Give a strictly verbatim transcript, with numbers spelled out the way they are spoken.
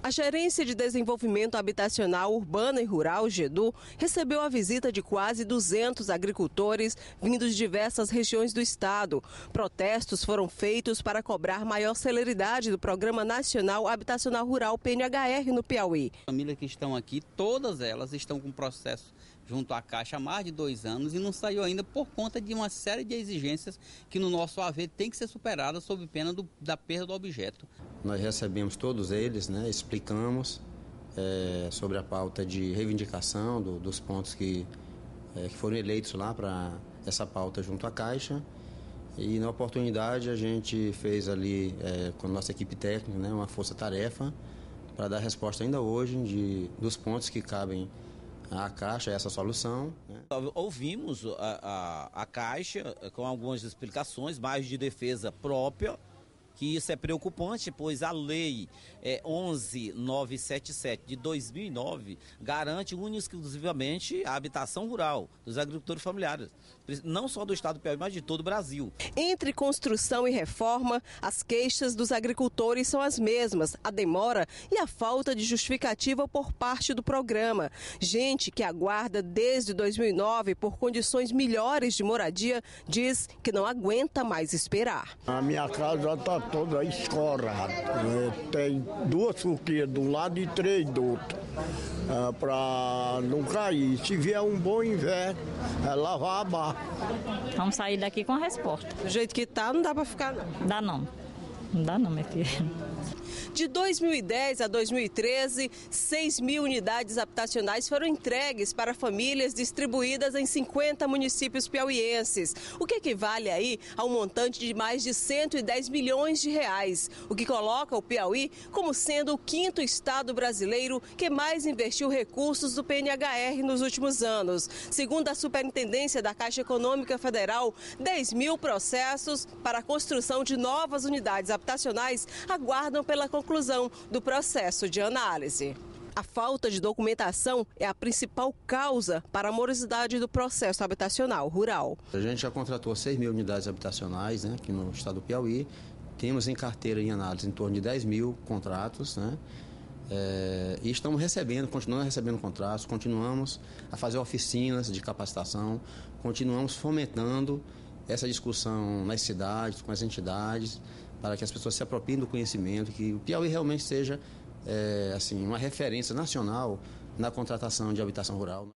A Gerência de Desenvolvimento Habitacional Urbano e Rural, GEDU, recebeu a visita de quase duzentos agricultores vindos de diversas regiões do estado. Protestos foram feitos para cobrar maior celeridade do Programa Nacional Habitacional Rural P N H R no Piauí. As famílias que estão aqui, todas elas estão com processo junto à Caixa há mais de dois anos e não saiu ainda por conta de uma série de exigências que no nosso haver tem que ser superadas sob pena do, da perda do objeto. Nós recebemos todos eles, né, explicamos é, sobre a pauta de reivindicação do, dos pontos que, é, que foram eleitos lá para essa pauta junto à Caixa. E na oportunidade a gente fez ali é, com a nossa equipe técnica, né, uma força-tarefa para dar resposta ainda hoje de, dos pontos que cabem à Caixa, essa solução. Né. Ouvimos a, a, a Caixa com algumas explicações, mais de defesa própria, que isso é preocupante, pois a lei é, onze mil novecentos e setenta e sete de dois mil e nove garante única e exclusivamente a habitação rural dos agricultores familiares, não só do estado do Piauí, mas de todo o Brasil. Entre construção e reforma, as queixas dos agricultores são as mesmas, a demora e a falta de justificativa por parte do programa. Gente que aguarda desde dois mil e nove por condições melhores de moradia diz que não aguenta mais esperar. A minha casa está toda escorada, tem duas forquilhas de um lado e três do outro, é, para não cair. Se vier um bom inverno, é lavar a barra. Vamos sair daqui com a resposta. Do jeito que tá, não dá para ficar não. Dá não, não dá não, minha filha. De dois mil e dez a dois mil e treze, seis mil unidades habitacionais foram entregues para famílias distribuídas em cinquenta municípios piauienses, o que equivale aí a um montante de mais de cento e dez milhões de reais, o que coloca o Piauí como sendo o quinto estado brasileiro que mais investiu recursos do P N H R nos últimos anos. Segundo a Superintendência da Caixa Econômica Federal, dez mil processos para a construção de novas unidades habitacionais aguardam pela conclusão do processo de análise. A falta de documentação é a principal causa para a morosidade do processo habitacional rural. A gente já contratou seis mil unidades habitacionais, né, aqui no estado do Piauí. Temos em carteira em análise em torno de dez mil contratos, né? É, e estamos recebendo, continuamos recebendo contratos, continuamos a fazer oficinas de capacitação, continuamos fomentando essa discussão nas cidades, com as entidades, para que as pessoas se apropriem do conhecimento, que o Piauí realmente seja é, assim, uma referência nacional na contratação de habitação rural.